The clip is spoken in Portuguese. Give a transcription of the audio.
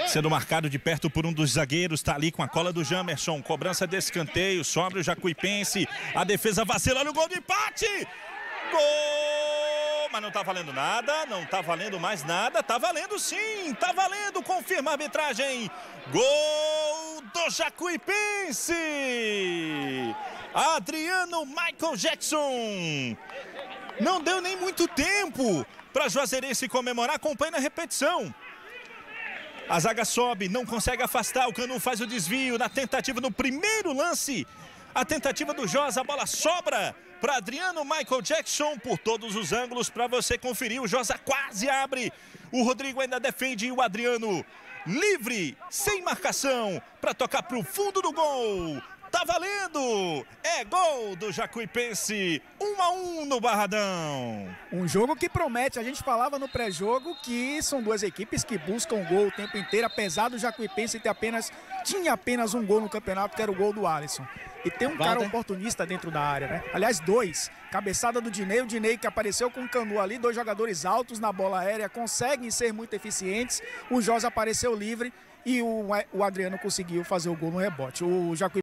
Sendo marcado de perto por um dos zagueiros, tá ali com a cola do Jamerson. Cobrança de escanteio, sobra o Jacuipense. A defesa vacila no gol de empate. Gol! Mas não tá valendo nada, não tá valendo mais nada. Tá valendo sim, tá valendo, confirma a arbitragem. Gol do Jacuipense. Adriano Michael Jackson. Não deu nem muito tempo para Juazeirense comemorar, acompanha na repetição. A zaga sobe, não consegue afastar, o Canu faz o desvio na tentativa no primeiro lance. A tentativa do Josa, a bola sobra para Adriano Michael Jackson por todos os ângulos para você conferir. O Josa quase abre, o Rodrigo ainda defende e o Adriano livre, sem marcação, para tocar para o fundo do gol. Tá valendo! É gol do Jacuipense, 1-1 no Barradão. Um jogo que promete, a gente falava no pré-jogo que são duas equipes que buscam gol o tempo inteiro, apesar do Jacuipense tinha apenas um gol no campeonato, que era o gol do Alisson. E tem um cara oportunista dentro da área, né? Aliás, dois. Cabeçada do Dinei, o Dinei que apareceu com o Canu ali, dois jogadores altos na bola aérea, conseguem ser muito eficientes. O Josa apareceu livre e o Adriano conseguiu fazer o gol no rebote. O Jacuipense